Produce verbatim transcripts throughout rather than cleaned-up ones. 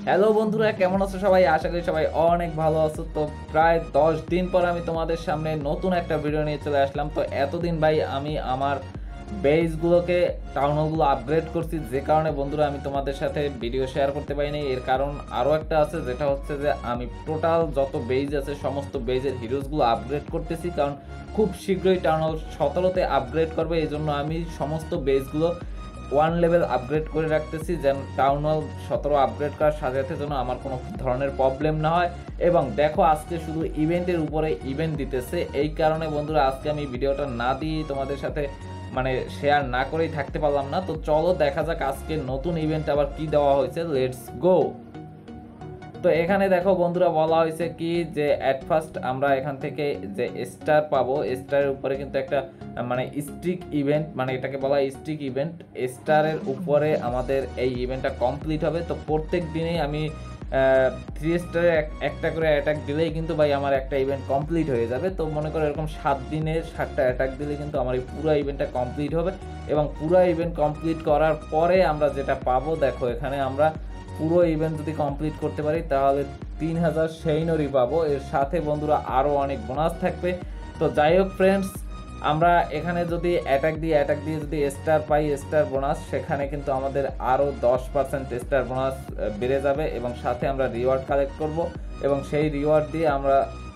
Hello বন্ধুরা, কেমন আছো সবাই? আশা করি সবাই অনেক ভালো আছো। তো প্রায় দশ দিন পর আমি তোমাদের সামনে নতুন একটা ভিডিও নিয়ে চলে আসলাম। তো এতদিন ভাই আমি আমার বেসগুলোকে টাউন হলগুলো আপগ্রেড করছি, যে কারণে বন্ধুরা আমি তোমাদের সাথে ভিডিও শেয়ার করতে পারিনি। এর কারণ আরও একটা আছে, যেটা হচ্ছে যে আমি টোটাল যত বেজ আছে সমস্ত বেজের হিরোজগুলো আপগ্রেড করতেছি, কারণ খুব শীঘ্রই টাউন হল সতেরোতে আপগ্রেড করবে। এই জন্য আমি সমস্ত বেজগুলো ওয়ান লেভেল আপগ্রেড করে রাখতেছি, যেন টাউন হল সতেরো আপগ্রেড করার সাথে সাথে যেন আমার কোনো ধরনের প্রবলেম না হয়। এবং দেখো আজকে শুধু ইভেন্টের উপরে ইভেন্ট দিতেছে, এই কারণে বন্ধুরা আজকে আমি ভিডিওটা না দিয়ে তোমাদের সাথে মানে শেয়ার না করেই থাকতে পারলাম না। তো চলো দেখা যাক আজকে নতুন ইভেন্ট আবার কি দেওয়া হয়েছে। Let's go. তো এখানে দেখো বন্ধুরা বলা হয়েছে কি যে অ্যাট ফার্স্ট আমরা এখান থেকে যে স্টার পাবো, স্টারের উপরে কিন্তু একটা মানে স্ট্রিক ইভেন্ট, মানে এটাকে বলা হয় স্ট্রিক ইভেন্ট। স্টারের উপরে আমাদের এই ইভেন্টটা কমপ্লিট হবে। তো প্রত্যেক দিনেই আমি থ্রি স্টারের একটা করে অ্যাটাক দিলেই কিন্তু ভাই আমার একটা ইভেন্ট কমপ্লিট হয়ে যাবে। তো মনে করো এরকম সাত দিনের সাতটা অ্যাটাক দিলে কিন্তু আমার এই পুরো ইভেন্টটা কমপ্লিট হবে। এবং পুরো ইভেন্ট কমপ্লিট করার পরে আমরা যেটা পাবো, দেখো এখানে আমরা পুরো ইভেন্ট যদি কমপ্লিট করতে পারি তাহলে তিন হাজার সেইনরি পাবো। এর সাথে বন্ধুরা আরও অনেক বোনাস থাকবে। তো যাই হোক ফ্রেন্ডস, আমরা এখানে যদি অ্যাটাক দিয়ে অ্যাটাক দিয়ে যদি স্টার পাই, স্টার বোনাস, সেখানে কিন্তু আমাদের আরও দশ পার্সেন্ট স্টার বোনাস বেড়ে যাবে। এবং সাথে আমরা রিওয়ার্ড কালেক্ট করব, এবং সেই রিওয়ার্ড দিয়ে আমরা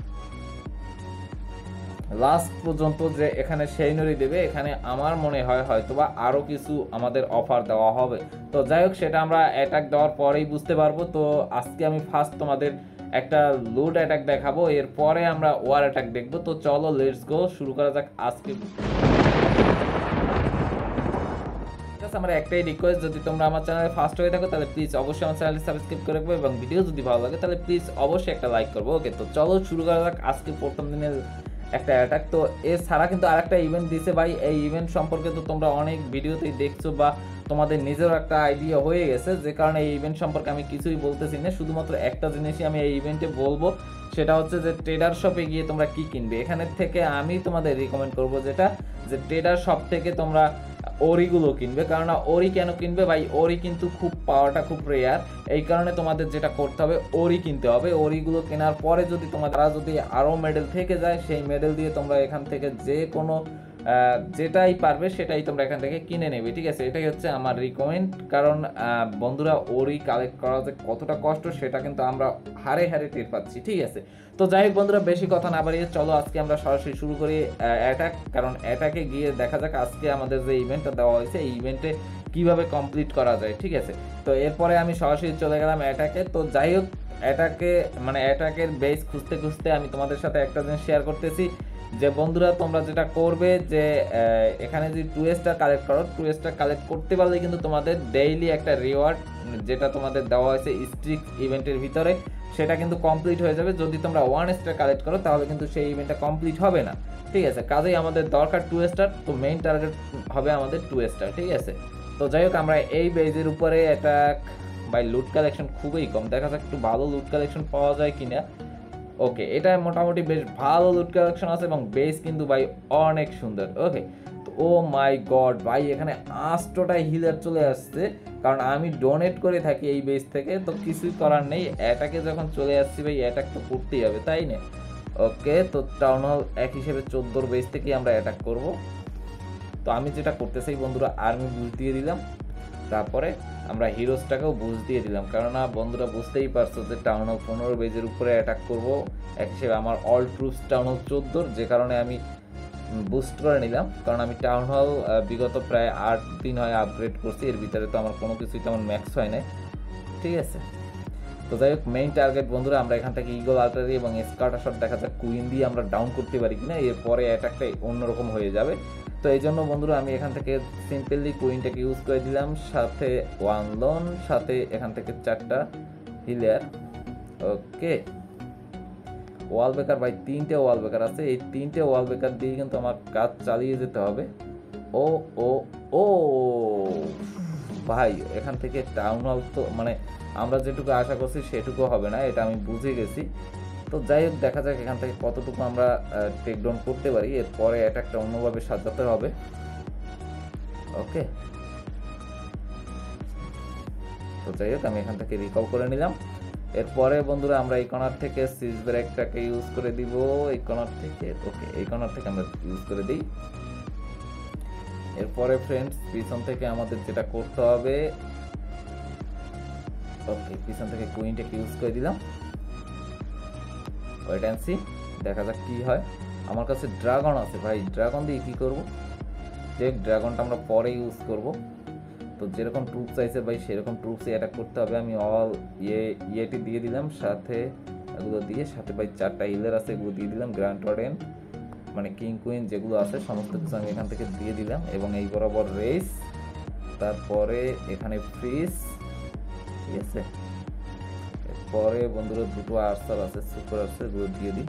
লাস্ট পর্যন্ত যে এখানে সেইনরি দেবে, এখানে আমার মনে হয় হয়তোবা আরও কিছু আমাদের অফার দেওয়া হবে। তো যাই হোক, সেটা আমরা অ্যাটাক দেওয়ার পরেই বুঝতে পারবো। তো আজকে আমি ফার্স্ট তোমাদের একটা লুট অ্যাটাক দেখাবো, এরপরে আমরা ওয়ার অ্যাটাক দেখবো। তো চলো লেটস গো, শুরু করা যাক আজকে। আমার একটাই রিকোয়েস্ট, যদি তোমরা আমার চ্যানেলে ফার্স্ট হয়ে থাকো তাহলে প্লিজ অবশ্যই আমার চ্যানেলটি সাবস্ক্রাইব করে রাখবে, এবং ভিডিও যদি ভালো লাগে তাহলে প্লিজ অবশ্যই একটা লাইক করবো। ওকে, তো চলো শুরু করা যাক আজকে প্রথম দিনের একটা অ্যাটাক। তো এছাড়া কিন্তু আর একটা ইভেন্ট দিছে ভাই। এই ইভেন্ট সম্পর্কে তো তোমরা অনেক ভিডিওতেই দেখছো, বা তোমাদের নিজেরও একটা আইডিয়া হয়ে গেছে, যে কারণে এই ইভেন্ট সম্পর্কে আমি কিছুই বলতেছি না। শুধুমাত্র একটা জিনিসই আমি এই ইভেন্টে বলবো, সেটা হচ্ছে যে ট্রেডার শপে গিয়ে তোমরা কি কিনবে। এখানের থেকে আমি তোমাদের রিকমেন্ড করবো যেটা, যে ট্রেডার শপ থেকে তোমরা ওরিগুলো কিনবে। কারণ ওরি কেন কিনবে ভাই, ওরি কিন্তু খুব পাওয়াটা খুব রেয়ার, এই কারণে তোমাদের যেটা করতে হবে ওরি কিনতে হবে। ওরিগুলো কেনার পরে যদি তোমাদের যদি আরও মেডেল থেকে যায়, সেই মেডেল দিয়ে তোমরা এখান থেকে যে কোনো যেটাই পারবে সেটাই তোমরা এখান থেকে কিনে নেবে, ঠিক আছে? এটাই হচ্ছে আমার রিকমেন্ড। কারণ বন্ধুরা ওরি কালেক্ট করা যে কতটা কষ্ট সেটা কিন্তু আমরা হারে হারে টের পাচ্ছি, ঠিক আছে? তো যাই হোক বন্ধুরা, বেশি কথা না বাড়িয়ে চলো আজকে আমরা সরাসরি শুরু করি অ্যাটাক। কারণ অ্যাটাকে গিয়ে দেখা যাক আজকে আমাদের যে ইভেন্টটা দেওয়া হয়েছে এই ইভেন্টে কিভাবে কমপ্লিট করা যায়, ঠিক আছে? তো এরপরে আমি সরাসরি চলে গেলাম অ্যাটাকে। তো যাই হোক, অ্যাটাকে মানে অ্যাটাকের বেস খুঁজতে খুঁজতে আমি তোমাদের সাথে একটা জিনিস শেয়ার করতেছি, যে বন্ধুরা তোমরা যেটা করবে, যে এখানে যদি টু স্টার কালেক্ট করো, টু স্টার কালেক্ট করতে পারলে কিন্তু তোমাদের ডেইলি একটা রিওয়ার্ড যেটা তোমাদের দেওয়া হয়েছে স্ট্রিক ইভেন্টের ভিতরে, সেটা কিন্তু কমপ্লিট হয়ে যাবে। যদি তোমরা ওয়ান স্টার কালেক্ট করো তাহলে কিন্তু সেই ইভেন্টটা কমপ্লিট হবে না, ঠিক আছে? কাজেই আমাদের দরকার টু স্টার। তো মেইন টার্গেট হবে আমাদের টু স্টার, ঠিক আছে? তো যাই হোক, আমরা এই বেজের উপরে একটা বাই লুট কালেকশন খুবই কম, দেখা যাক একটু ভালো লুট কালেকশন পাওয়া যায় কিনা। ওকে, এটা মোটামুটি বেশ ভালো লুট কালেকশন আছে, এবং বেস কিন্তু ভাই অনেক সুন্দর। ওকে, তো ও মাই গড ভাই, এখানে আষ্টটাই হিলার চলে আসছে, কারণ আমি ডোনেট করে থাকি এই বেস থেকে। তো কিছুই করার নেই, অ্যাটাকে যখন চলে আসছি ভাই অ্যাটাক তো করতেই হবে, তাই না? ওকে, তো টাউন হল এক হিসেবে চোদ্দোর বেস থেকেই আমরা অ্যাটাক করব। তো আমি যেটা করতে চাই বন্ধুরা, আর্মি বুঝ দিয়ে দিলাম, তারপরে আমরা হিরোজটাকেও বুঝ দিয়ে দিলাম। কেননা বন্ধুরা বুঝতেই পারছো যে টাউন হল পনেরো বেজের উপরে অ্যাটাক করব এক হিসেবে। আমার অল ট্রুপস টাউন হল চোদ্দোর, যে কারণে আমি বুস্ট করে নিলাম। কারণ আমি টাউন হল বিগত প্রায় আট দিন হয় আপগ্রেড করছি, এর ভিতরে তো আমার কোনো কিছুই তেমন ম্যাক্স হয় না, ঠিক আছে? তো যাই হোক, মেইন টার্গেট বন্ধুরা, আমরা এখান থেকে ইগল আর্টারি এবং স্কার্টার শট দেখা যাক কুইন দিয়ে আমরা ডাউন করতে পারি কিনা, এরপরে অ্যাটাকটা অন্যরকম হয়ে যাবে। তো এই জন্য বন্ধুরা আমি এখান থেকে সিম্পলি কুইনটাকে ইউজ করে দিলাম, সাথে ওয়ান লোন, সাথে এখান থেকে চারটা হিলিয়ার। ওকে, ওয়াল বেকার ভাই, তিনটে ওয়াল বেকার আছে, এই তিনটে ওয়াল বেকার দিয়ে কিন্তু আমার কাজ চালিয়ে যেতে হবে। ও ও ও ভাই, এখান থেকে টাউন হল তো মানে আমরা যেটুকু আশা করছি সেটুকু হবে না, এটা আমি বুঝে গেছি। তো যাই হোক, দেখা যাক এখান থেকে কতটুকু আমরা টেকডাউন করতে পারি, এরপরে অ্যাটাকটা অন্যভাবে সাজাতে হবে। ওকে, তো যাই হোক আমি এখান থেকে রিকল করে নিলাম। এরপরে বন্ধুরা আমরা এই কর্নার থেকে সিজ ব্রেকটাকে ইউজ করে দিব, এই কর্নার থেকে ওকে এই কর্নার থেকে আমরা ইউজ করে দিই। এরপরে ফ্রেন্ডস পিছন থেকে আমাদের যেটা করতে হবে, ওকে পিছন থেকে কুইনটাকে ইউজ করে দিলাম। ওয়েট অ্যান্ড সি, দেখা যাক কি হয়। আমার কাছে ড্রাগন আছে ভাই, ড্রাগন দিয়ে কি করব, যে ড্রাগনটা আমরা পরে ইউজ করব। তো যেরকম ট্রুপ চাইছে ভাই সেরকম ট্রুপসে অ্যাটাক করতে হবে। আমি অল ইয়ে ইয়েটি দিয়ে দিলাম, সাথে এগুলো দিয়ে, সাথে ভাই চারটা হিলার আছে এগুলো দিয়ে দিলাম। গ্র্যান্ড ওয়ার্ডেন মানে কিং কুইন যেগুলো আছে সমস্ত কিছু আমি এখান থেকে দিয়ে দিলাম, এবং এই বরাবর রেস, তারপরে এখানে ফ্রিজ, ঠিক আছে। এরপরে বন্ধুরা দুটো আর্সার আছে, সুপার আর্সার, এগুলো দিয়ে দিই।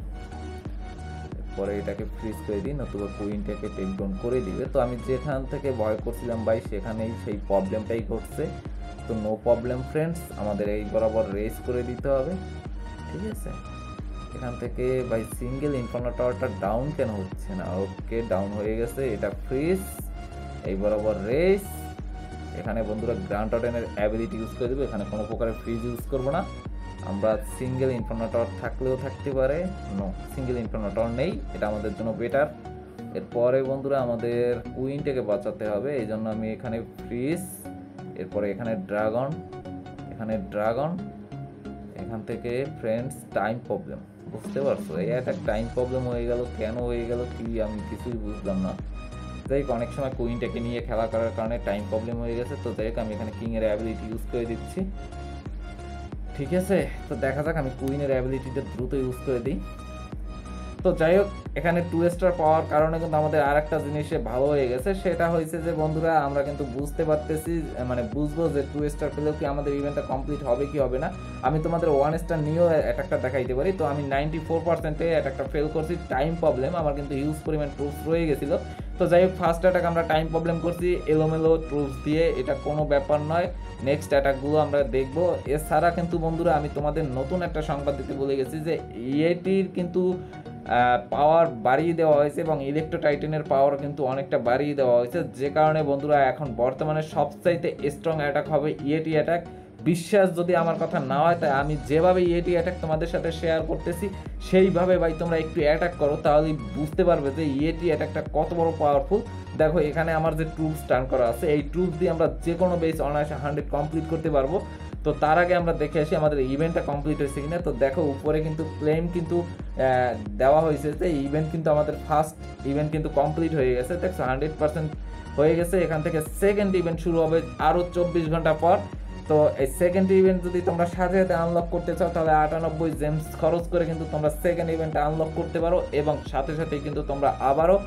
পরে এটাকে ফ্রিজ করে দিই, নতুবা কুইনটাকে টেক ডাউন করে দিবে। তো আমি যেখান থেকে ভয় করছিলাম ভাই সেখানেই সেই প্রবলেমটাই ঘটছে। তো নো প্রবলেম ফ্রেন্ডস, আমাদের এই বরাবর রেস করে দিতে হবে, ঠিক আছে। এখান থেকে ভাই সিঙ্গেল ইনফার্নো টাওয়ারটা ডাউন কেন হচ্ছে না, ওকে ডাউন হয়ে গেছে। এটা ফ্রিজ, এই বরাবর রেস। এখানে বন্ধুরা গ্র্যান্ড ওয়ার্ডেনের অ্যাবিলিটি ইউজ করে দেবো, এখানে কোনো প্রকারের ফ্রিজ ইউজ করবো না আমরা। সিঙ্গেল ইনফার্নো টাওয়ার থাকলেও থাকতে পারে, নো সিঙ্গেল ইনফার্নো টাওয়ার নেই, এটা আমাদের জন্য বেটার। এরপরে বন্ধুরা আমাদের কুইনটাকে বাঁচাতে হবে, এই জন্য আমি এখানে ফ্রিজ, এরপরে এখানে ড্রাগন, এখানে ড্রাগন, এখান থেকে ফ্রেন্ডস টাইম প্রবলেম, বুঝতে পারছো এই একটা টাইম প্রবলেম হয়ে গেল, কেন হয়ে গেল কি আমি কিছুই বুঝলাম না। যাই হোক অনেক সময় কুইনটাকে নিয়ে খেলা করার কারণে টাইম প্রবলেম হয়ে গেছে। তো যাই হোক আমি এখানে কিংয়ের অ্যাবিলিটি ইউজ করে দিচ্ছি, ঠিক আছে। তো দেখা যাক, আমি কুইনের অ্যাবিলিটিটা দ্রুত ইউজ করে দিই। তো যাই হোক এখানে টু স্টার পাওয়ার কারণে কিন্তু আমাদের আর একটা জিনিসে ভালো হয়ে গেছে, সেটা হয়েছে যে বন্ধুরা আমরা কিন্তু বুঝতে পারতেছি, মানে বুঝবো যে টু স্টার পেলেও কি আমাদের ইভেন্টটা কমপ্লিট হবে কি হবে না। আমি তোমাদের ওয়ান স্টার নিয়েও অ্যাটাকটা দেখাইতে পারি। তো আমি নাইনটি ফোর পার্সেন্টে অ্যাটাকটা ফেল করছি, টাইম প্রবলেম, আমার কিন্তু হিউজ পরিমাণ ট্রুপস রয়ে গেছিলো। তো যাই হোক ফার্স্ট অ্যাটাক আমরা টাইম প্রবলেম করছি এলোমেলো ট্রুপস দিয়ে, এটা কোনো ব্যাপার নয়। নেক্সট অ্যাটাকগুলো আমরা দেখবো। এছাড়া কিন্তু বন্ধুরা আমি তোমাদের নতুন একটা সংবাদ দিতে বলে গেছি যে ইয়েটির কিন্তু পাওয়ার বাড়িয়ে দেওয়া হয়েছে, এবং ইলেকট্রো টাইটানের পাওয়ার কিন্তু অনেকটা বাড়িয়ে দেওয়া হয়েছে, যে কারণে বন্ধুরা এখন বর্তমানে সবচাইতে স্ট্রং অ্যাটাক হবে ইয়েটি অ্যাটাক। বিশ্বাস যদি আমার কথা না হয়, তাই আমি যেভাবে ইয়েটি অ্যাটাক তোমাদের সাথে শেয়ার করতেছি সেইভাবে ভাই তোমরা একটু অ্যাটাক করো, তাহলে বুঝতে পারবে যে ইয়েটি অ্যাটাকটা কত বড় পাওয়ারফুল। দেখো এখানে আমার যে ট্রুপস টার্ন করা আছে, এই ট্রুপস দিয়ে আমরা যে কোনো বেস অনায়াসে হান্ড্রেড কমপ্লিট করতে পারবো। তো তার আগে আমরা দেখে আসি আমাদের ইভেন্টটা কমপ্লিট হয়েছে কিনা। তো দেখো উপরে কিন্তু ক্লেম কিন্তু দেওয়া হয়েছে যে ইভেন্ট কিন্তু আমাদের ফার্স্ট ইভেন্ট কিন্তু কমপ্লিট হয়ে গেছে, দেখছো হান্ড্রেড পার্সেন্ট হয়ে গেছে। এখান থেকে সেকেন্ড ইভেন্ট শুরু হবে আরও চব্বিশ ঘন্টা পর। তো এই সেকেন্ড ইভেন্ট যদি তোমরা সাথে সাথে আনলক করতে চাও, তাহলে আটানব্বই জেমস খরচ করে কিন্তু তোমরা সেকেন্ড ইভেন্টটা আনলক করতে পারো, এবং সাথে সাথেই কিন্তু তোমরা আবারও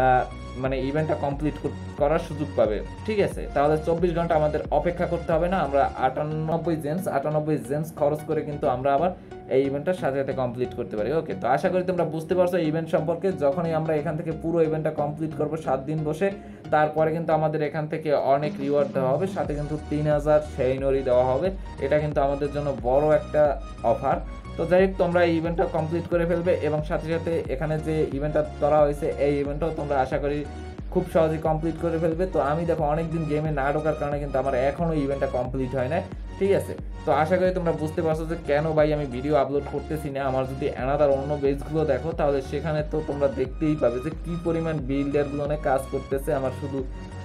মানে ইভেন্টটা কমপ্লিট করার সুযোগ পাবে, ঠিক আছে। তাহলে চব্বিশ ঘন্টা আমাদের অপেক্ষা করতে হবে না, আমরা আটানব্বই জেমস আটানব্বই জেমস খরচ করে কিন্তু আমরা আবার এই ইভেন্টটার সাথে সাথে কমপ্লিট করতে পারি। ওকে, তো আশা করি তোমরা বুঝতে পারছো ইভেন্ট সম্পর্কে। যখনই আমরা এখান থেকে পুরো ইভেন্টটা কমপ্লিট করবো সাত দিন বসে, তারপরে কিন্তু আমাদের এখান থেকে অনেক রিওয়ার্ড দেওয়া হবে, সাথে কিন্তু তিন হাজার সেইনরি দেওয়া হবে। এটা কিন্তু আমাদের জন্য বড় একটা অফার। তো যাই হোক তোমরা এই ইভেন্টটা কমপ্লিট করে ফেলবে, এবং সাথে সাথে এখানে যে ইভেন্টটা করা হয়েছে এই ইভেন্টটাও তোমরা আশা করি খুব সহজেই কমপ্লিট করে ফেলবে। তো আমি দেখো অনেকদিন গেমে না ঢোকার কারণে কিন্তু আমার এখনও ইভেন্টটা কমপ্লিট হয় না, ঠিক আছে। তো আশা করি তোমরা বুঝতে পারছো যে কেন ভাই আমি ভিডিও আপলোড করতেছি না। আমার যদি অ্যানাদার অন্য বেসগুলো দেখো, তাহলে সেখানে তো তোমরা দেখতেই পাবে যে কী পরিমাণ বিল্ডারগুলো অনেক কাজ করতেছে আমার শুধু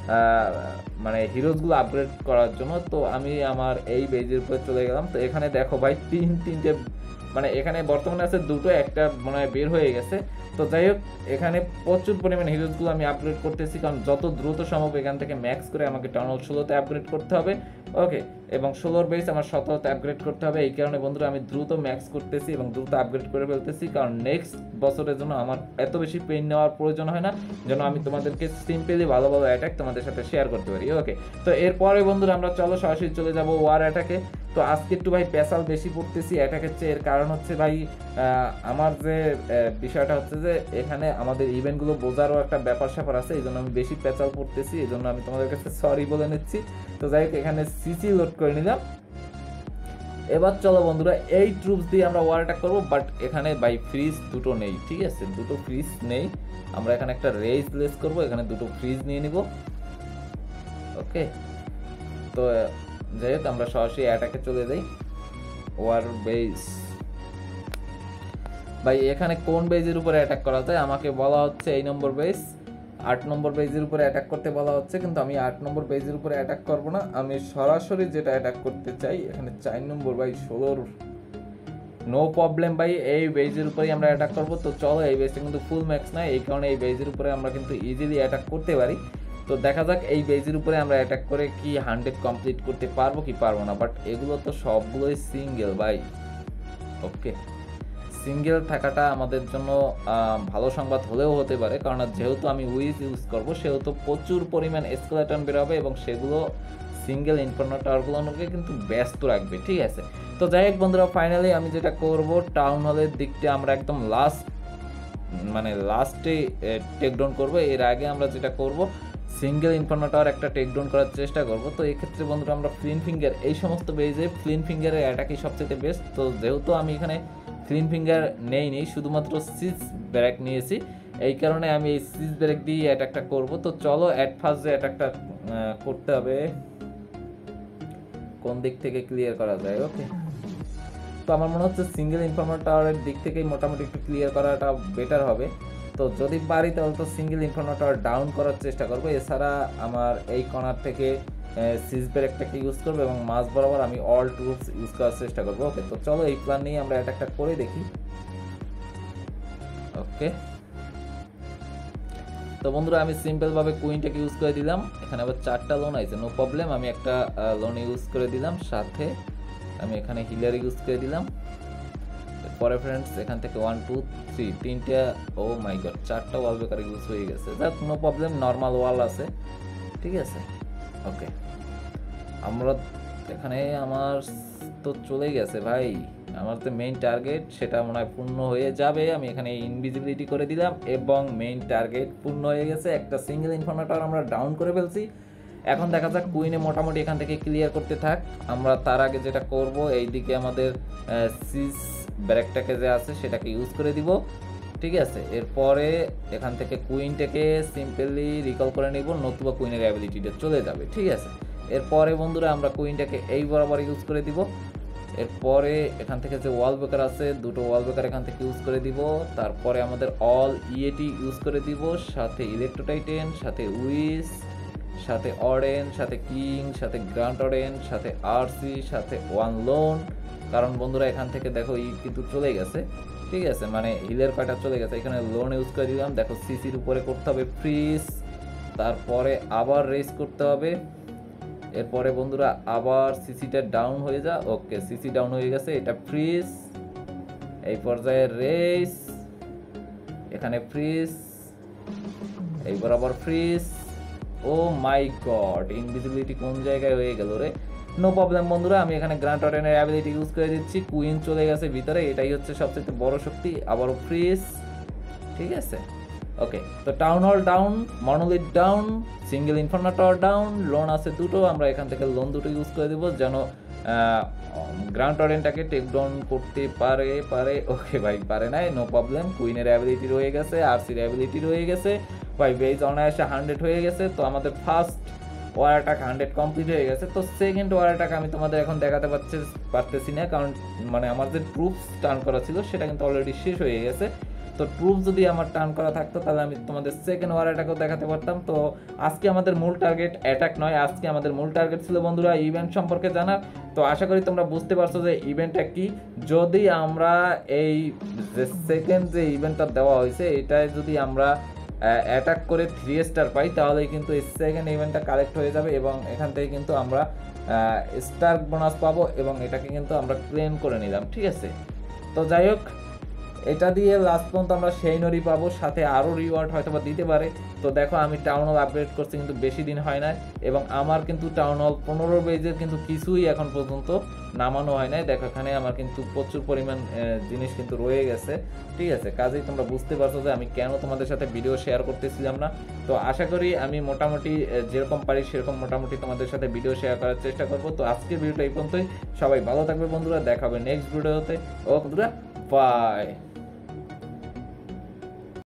মানে হিরোজগুলো আপগ্রেড করার জন্য। তো আমি আমার এই বেজের উপরে চলে গেলাম। তো এখানে দেখো ভাই তিন তিনটে মানে এখানে বর্তমানে আছে দুটো, একটা মনে হয় বের হয়ে গেছে। তো যাই হোক এখানে প্রচুর পরিমাণ হিরোজগুলো আমি আপগ্রেড করতেছি, কারণ যত দ্রুত সম্ভব এখান থেকে ম্যাক্স করে আমাকে টাউন হল ষোলোতে আপগ্রেড করতে হবে। ওকে, এবং ষোলোর বেস আমার সতেরোতে আপগ্রেড করতে হবে। এই কারণে বন্ধুরা আমি দ্রুত ম্যাক্স করতেছি এবং দ্রুত আপগ্রেড করে ফেলতেছি, কারণ নেক্সট বছরের জন্য আমার এত বেশি পেইন নেওয়ার প্রয়োজন হয় না, যেন আমি তোমাদেরকে সিম্পলি ভালো ভালো অ্যাটাক তোমাদের সাথে শেয়ার করতে পারি। ওকে, তো এরপরে বন্ধুরা আমরা চলো সরাসরি চলে যাব ওয়ার অ্যাটাকে। তো আজকে একটু ভাই পেশাল বেশি পড়তেছি অ্যাটাকের চেয়ে, এর কারণ হচ্ছে ভাই আমার যে বিষয়টা হচ্ছে যে এখানে আমাদের ইভেন্টগুলো বোঝারও একটা ব্যাপার স্যাপার আছে, এই জন্য আমি বেশি পেঁচাল পড়তেছি, এই জন্য আমি তোমাদের কাছে সরি বলে নিচ্ছি। তো যাই হোক এখানে সিসি লোড করে নিলাম। এবার চলো বন্ধুরা এই ট্রুপস দিয়ে আমরা ওয়ার অ্যাটাক করবো, বাট এখানে বাই ফ্রিজ দুটো নেই, ঠিক আছে, দুটো ফ্রিজ নেই। আমরা এখানে একটা রেস লেস করবো, এখানে দুটো ফ্রিজ নিয়ে নিব। ওকে, তো যাই হোক আমরা সরাসরি অ্যাটাকে চলে যাই। ওয়ার বেস ভাই এখানে কোন বেজের উপরে অ্যাটাক করা যায়? আমাকে বলা হচ্ছে এই নম্বর বেস, আট নম্বর বেজের উপরে অ্যাটাক করতে বলা হচ্ছে, কিন্তু আমি আট নম্বর বেজের উপরে অ্যাটাক করব না, আমি সরাসরি যেটা অ্যাটাক করতে চাই এখানে চার নম্বর ভাই ষোলোর। নো প্রবলেম ভাই, এই বেজের উপরেই আমরা অ্যাটাক করবো। তো চলো, এই বেজটা কিন্তু ফুল ম্যাক্স না, এই কারণে এই বেজের উপরে আমরা কিন্তু ইজিলি অ্যাটাক করতে পারি। তো দেখা যাক এই বেজের উপরে আমরা অ্যাটাক করে কি হান্ড্রেড কমপ্লিট করতে পারবো কি পারবো না। বাট এগুলো তো সবগুলোই সিঙ্গেল ভাই। ওকে, সিঙ্গেল থাকাটা আমাদের জন্য ভালো সংবাদ হলেও হতে পারে, কারণ যেহেতু আমি উইজ ইউজ করবো সেহেতু প্রচুর পরিমাণ স্কেলেটন বেরোবে এবং সেগুলো সিঙ্গেল ইনফার্নো টাওয়ারগুলোকে কিন্তু ব্যস্ত রাখবে। ঠিক আছে, তো যাই হোক বন্ধুরা, ফাইনালি আমি যেটা করব, টাউন হলের দিকটা আমরা একদম লাস্ট মানে লাস্টে টেকডাউন করব। এর আগে আমরা যেটা করব, সিঙ্গেল ইনফার্নো টাওয়ার একটা টেকডাউন করার চেষ্টা করব। তো এই ক্ষেত্রে বন্ধুরা আমরা ফ্লিন ফিঙ্গার, এই সমস্ত বেজে ফ্লিন ফিঙ্গারের অ্যাটাকই সবচেয়ে বেস্ট। তো যেহেতু আমি এখানে ফ্লিন ফিঙ্গার নেই নেই শুধুমাত্র সিজ ব্রেক নিয়েছি, এই কারণে আমি এই সিজ ব্রেক দিয়ে অ্যাটাকটা করব। তো চলো অ্যাট ফার্স্ট যে অ্যাটাকটা করতে হবে, কোন দিক থেকে ক্লিয়ার করা যায়। ওকে, তো আমার মনে হচ্ছে সিঙ্গেল ইনফর্মার টাওয়ারের দিক থেকেই মোটামুটি একটু ক্লিয়ার করাটা বেটার হবে। তো যদি পারি তাহলে তো সিঙ্গেল ইনফর্মার টাওয়ার ডাউন করার চেষ্টা করবো। এছাড়া আমার এই কর্নার থেকে সিজ ব্রেকটাকে ইউজ করবো এবং মাঝ বরাবর আমি অল টুলস ইউজ করার চেষ্টা করবো। ওকে, তো চলো এই প্ল্যান নিয়ে আমরা অ্যাটাকটা করে দেখি। ওকে, তো বন্ধুরা আমি সিম্পলভাবে কুইনটাকে ইউজ করে দিলাম। এখানে আবার চারটা লোন আছে, নো প্রবলেম, আমি একটা লোন ইউজ করে দিলাম, সাথে আমি এখানে হিলার ইউজ করে দিলাম। পরে ফ্রেন্ডস এখান থেকে ওয়ান টু থ্রি তিনটা, ও মাই গড, চারটা ওয়াল ব্রেকার ইউজ হয়ে গেছে। যাক, নো প্রবলেম, নর্মাল ওয়াল আছে। ঠিক আছে, ওকে, আমরা এখানে আমার তো চলে গেছে ভাই, আমার তো মেইন টার্গেট সেটা মনে হয় পূর্ণ হয়ে যাবে। আমি এখানে ইনভিজিবিলিটি করে দিলাম এবং মেইন টার্গেট পূর্ণ হয়ে গেছে। একটা সিঙ্গেল ইনফর্মেটর আমরা ডাউন করে ফেলছি। এখন দেখা যাক কুইনে মোটামুটি এখান থেকে ক্লিয়ার করতে থাক। আমরা তার আগে যেটা করব, এইদিকে আমাদের সিজ ব্রেকটাকে যে আছে সেটাকে ইউজ করে দিব। ঠিক আছে, এরপরে এখান থেকে কুইনটাকে সিম্পলি রিকল করে নিব, নতুবা কুইনের অ্যাবিলিটিটা চলে যাবে। ঠিক আছে, এরপরে বন্ধুরা আমরা কুইনটাকে এই বরাবর ইউজ করে দিব। এরপরে এখান থেকে যে ওয়াল ব্রেকার আছে, দুটো ওয়াল ব্রেকার এখান থেকে ইউজ করে দিব। তারপরে আমাদের অল ইএটি ইউজ করে দিব, সাথে ইলেকট্রোটাইটেন, সাথে উইস, সাথে অরেন, সাথে কিং, সাথে গ্রান্ট অরেন, সাথে আরসি, সাথে ওয়ান লোন। কারণ বন্ধুরা এখান থেকে দেখো ই কিন্তু চলে গেছে। ঠিক আছে, মানে হিলের কয়টা চলে গেছে। এখানে লোন ইউজ করে দিলাম, দেখো সিসির উপরে করতে হবে ফ্রিজ, তারপরে আবার রেস করতে হবে। এরপরে বন্ধুরা আবার সিসিটা ডাউন হয়ে যা। ওকে, সিসি ডাউন হয়ে গেছে, এটা ফ্রিজ, এই পর্যায়ে রেস, এখানে ফ্রিজ, এই বরাবর freeze. Oh my god, invisibility কোন জায়গায় হয়ে গেল রে। নো প্রবলেম বন্ধুরা, আমি এখানে গ্রান্ট অরেনের অ্যাবিলিটি ইউজ করে দিচ্ছি। কুইন চলে গেছে ভিতরে, এটাই হচ্ছে সবচেয়ে বড় শক্তি। আবারও ফ্রিজ। ঠিক আছে, ওকে, তো town hall down, monolith down, single inferno tower down, লোন আছে দুটো, আমরা এখান থেকে লোন দুটো ইউজ করে দেবো যেন গ্রাউন্ড অরেনটাকে টেক ডাউন করতে পারে পারে ওকে ভাই, পারে নাই, নো প্রবলেম। কুইনের অ্যাবিলিটি রয়ে গেছে, আরসির অ্যাবিলিটি রয়ে গেছে ভাই, বেজ অনায়াসে হান্ড্রেড হয়ে গেছে। তো আমাদের first war attack hundred complete হয়ে গেছে। তো সেকেন্ড ওয়ার অ্যাটাক আমি তোমাদের এখন দেখাতে পারছি পারতেছি না, কারণ মানে আমার যে ট্রুপস টার্ন করা ছিল সেটা কিন্তু অলরেডি শেষ হয়ে গেছে। তো ট্রুপ যদি আমার টার্ন করা থাকতো তাহলে আমি তোমাদের সেকেন্ড ওয়ার অ্যাটাকও দেখাতে পারতাম। তো আজকে আমাদের মূল টার্গেট অ্যাটাক নয়, আজকে আমাদের মূল টার্গেট ছিল বন্ধুরা ইভেন্ট সম্পর্কে জানা। তো আশা করি তোমরা বুঝতে পারছো যে ইভেন্টটা কি। যদি আমরা এই যে সেকেন্ড যে ইভেন্টটা দেওয়া হয়েছে এটায় যদি আমরা অ্যাটাক করে থ্রি স্টার পাই তাহলেই কিন্তু এই সেকেন্ড ইভেন্টটা কালেক্ট হয়ে যাবে এবং এখান থেকে কিন্তু আমরা স্টার বোনাস পাবো এবং এটাকে কিন্তু আমরা ক্লেম করে নিলাম। ঠিক আছে, তো যাই হোক, এটা দিয়ে লাস্ট পর্যন্ত আমরা সেই নরি পাবো, সাথে আরও রিওয়ার্ড হয়তো বা দিতে পারে। তো দেখো আমি টাউন হল আপগ্রেড করছি কিন্তু বেশি দিন হয় না এবং আমার কিন্তু টাউন হল পনেরো বেজের কিন্তু কিছুই এখন পর্যন্ত নামানো হয় নাই। দেখো এখানে আমার কিন্তু প্রচুর পরিমাণ জিনিস কিন্তু রয়ে গেছে। ঠিক আছে, কাজেই তোমরা বুঝতে পারছো যে আমি কেন তোমাদের সাথে ভিডিও শেয়ার করতেছিলাম না। তো আশা করি আমি মোটামুটি যেরকম পারি সেরকম মোটামুটি তোমাদের সাথে ভিডিও শেয়ার করার চেষ্টা করবো। তো আজকের ভিডিওটা এই পর্যন্তই, সবাই ভালো থাকবে বন্ধুরা, দেখা হবে নেক্সট ভিডিওতে। ও বন্ধুরা, বাই।